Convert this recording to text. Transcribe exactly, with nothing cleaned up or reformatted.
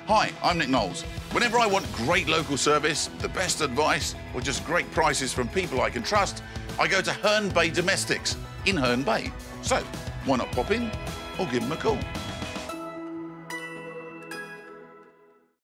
Hi, I'm Nick Knowles. Whenever I want great local service, the best advice, or just great prices from people I can trust, I go to Herne Bay Domestics in Herne Bay. So, why not pop in or give them a call?